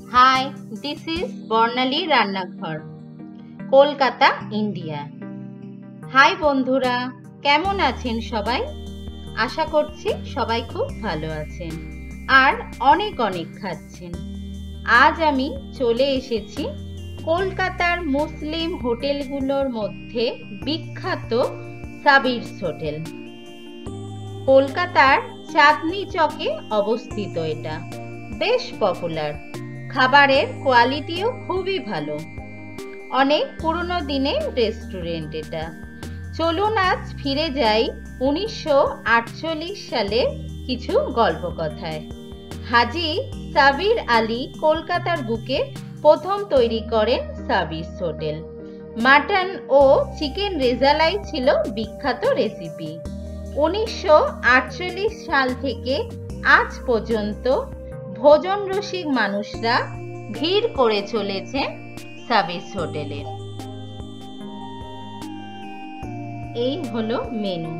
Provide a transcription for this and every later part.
High, this is বর্ণালী রান্নাঘর, Kolkata, India. High বন্ধুরা, কেমন আছেন সবাই? আশা করছি সবাই খুব ভালো আছেন আর অনেক অনেক খাচ্ছেন। আজ আমি চলে এসেছি কলকাতার মুসলিম হোটেলগুলোর মধ্যে বিখ্যাত সাবিরস হোটেল। কলকাতার চাঁদনি চকে অবস্থিত এটা, বেশ পপুলার। খাবারের কোয়ালিটিও খুবই ভালো। অনেক পুরনো দিনের রেস্টুরেন্ট এটা। চলুন আজ ফিরে যাই 1948 সালে কিছু গল্প কথায়। হাজী সাবির আলী কলকাতার বুকে প্রথম তৈরি করেন সাবিরস হোটেল। মাটন ও চিকেন রেজালাই ছিল বিখ্যাত রেসিপি। 1948 সাল থেকে আজ পর্যন্ত ভোজন রসিক মানুষরা ভিড় করে চলেছে সাবিরস হোটেলে। এই হলো মেনু।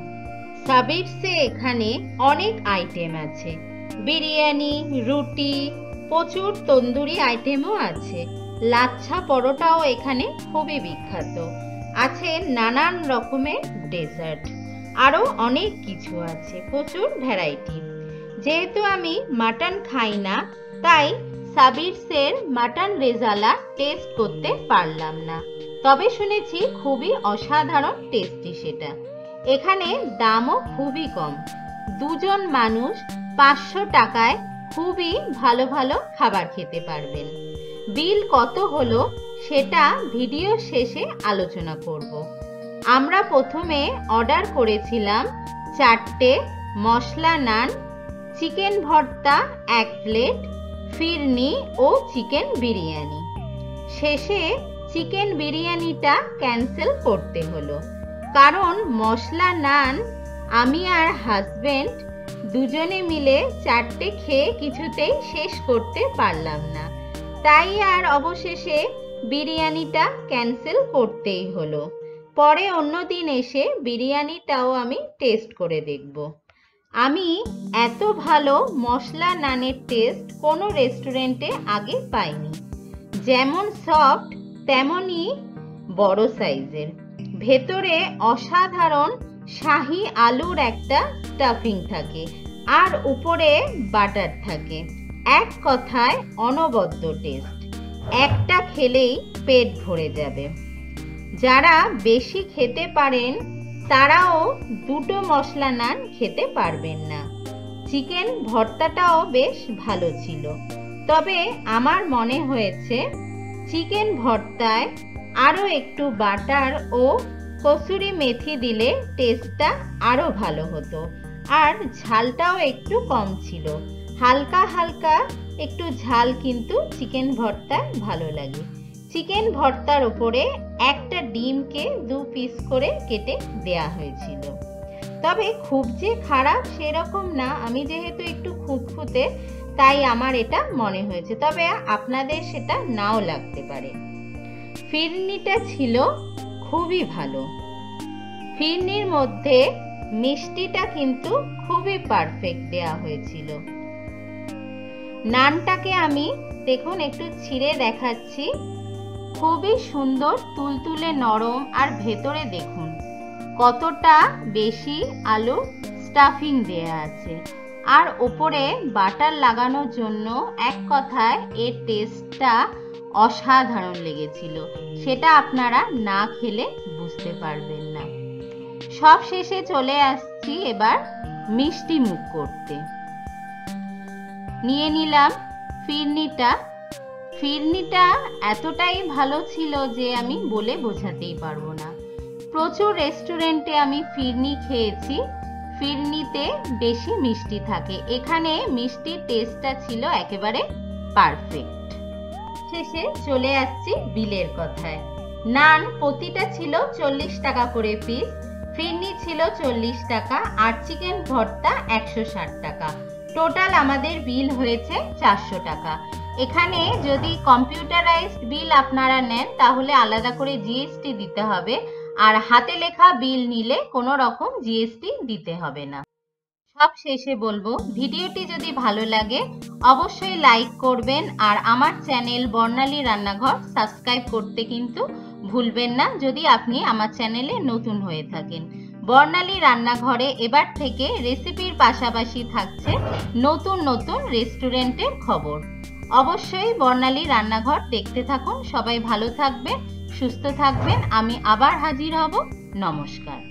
সাবিরসে এখানে অনেক আইটেম আছে, বিরিয়ানি, রুটি, প্রচুর তন্দুরি আইটেমও আছে। লাচ্ছা পরোটাও এখানে খুবই বিখ্যাত। আছে নানান রকমের ডেজার্ট, আরো অনেক কিছু আছে, প্রচুর ভ্যারাইটি। যেহেতু আমি মাটন খাই না, তাই সাবিরসের মাটন রেজালা টেস্ট করতে পারলাম না, তবে শুনেছি খুবই অসাধারণ টেস্টি সেটা। এখানে দামও খুবই কম, দুজন মানুষ 500 টাকায় খুবই ভালো ভালো খাবার খেতে পারবেন। বিল কত হলো সেটা ভিডিও শেষে আলোচনা করব। আমরা প্রথমে অর্ডার করেছিলাম 4টে মশলা নান, চিকেন ভর্তা 1 প্লেট, ফিরনি ও চিকেন বিরিয়ানি। শেষে চিকেন বিরিয়ানিটা ক্যান্সেল করতে হলো, কারণ মশলা নান আমি আর হাজবেন্ড দুজনে মিলে 4টে খেয়ে কিছুতেই শেষ করতে পারলাম না, তাই আর অবশেষে বিরিয়ানিটা ক্যান্সেল করতেই হলো। পরে অন্যদিন এসে বিরিয়ানিটাও আমি টেস্ট করে দেখব। আমি এত ভালো মশলা নানের টেস্ট কোনো রেস্টুরেন্টে আগে পাইনি। যেমন সফট তেমনই বড় সাইজের, ভেতরে অসাধারণ শাহি আলুর একটা স্টাফিং থাকে আর উপরে বাটার থাকে। এক কথায় অনবদ্য টেস্ট, একটা খেলেই পেট ভরে যাবে। যারা বেশি খেতে পারেন তারাও 2টো মশলা নান খেতে পারবেন না। চিকেন ভর্তাটাও বেশ ভালো ছিল, তবে আমার মনে হয়েছে চিকেন ভর্তায় আরো একটু বাটার ও কসুরি মেথি দিলে টেস্টটা আরো ভালো হতো। আর ঝালটাও একটু কম ছিল, হালকা হালকা একটু ঝাল, কিন্তু চিকেন ভর্তায় ভালো লাগে। চিকেন ভর্তার উপরে একটা ডিমকে 2 পিস করে কেটে দেয়া হয়েছিল। তবে খুব যে খারাপ সেরকম না, আমি যেহেতু একটু খুঁতখুঁতে তাই আমার এটা মনে হয়েছে, তবে আপনাদের সেটা নাও লাগতে পারে। ফিরনিটা ছিল খুবই ভালো। ফিরনির মধ্যে মিষ্টিটা কিন্তু খুবই পারফেক্ট দেয়া হয়েছিল। নানটাকে আমি দেখুন একটু ছিঁড়ে দেখাচ্ছি, খুবই সুন্দর, তুলতুলে নরম, আর ভেতরে দেখুন কতটা বেশি আলু স্টাফিং দেয়া আছে, আর ওপরে বাটার লাগানোর জন্য এক কথায় এর টেস্টটা অসাধারণ লেগেছিল। সেটা আপনারা না খেলে বুঝতে পারবেন না। সব শেষে চলে আসছি এবার মিষ্টি মুখ করতে। নিয়ে নিলাম ফিরনিটা। ফিরনিটা এতটাই ভালো ছিল যে আমি বলে বোঝাতেই পারবো না। প্রচুর রেস্টুরেন্টে আমি ফিরনি খেয়েছি, ফিরনিতে বেশি মিষ্টি থাকে, এখানে মিষ্টির টেস্টটা ছিল একেবারে পারফেক্ট। শেষে চলে আসছি বিলের কথায়। নান প্রতিটা ছিল 40 টাকা করে পিস, ফিরনি ছিল 40 টাকা, আর চিকেন ভর্তা 160 টাকা। টোটাল আমাদের বিল হয়েছে 400 টাকা। এখানে যদি কম্পিউটারাইজড বিল আপনারা নেন তাহলে আলাদা করে জিএসটি দিতে হবে, আর হাতে লেখা বিল নিলে কোনো রকম জিএসটি দিতে হবে না। সব শেষে বলবো, ভিডিওটি যদি ভালো লাগে অবশ্যই লাইক করবেন আর আমার চ্যানেল বর্ণালী রান্নাঘর সাবস্ক্রাইব করতে কিন্তু ভুলবেন না যদি আপনি আমার চ্যানেলে নতুন হয়ে থাকেন। বর্ণালী রান্নাঘরে এবার থেকে রেসিপির পাশাপাশি থাকছে নতুন নতুন রেস্টুরেন্টের খবর। অবশ্যই বর্ণালী রান্নাঘর দেখতে থাকুন। সবাই ভালো থাকবেন, সুস্থ থাকবেন। আমি আবার হাজির হব। নমস্কার।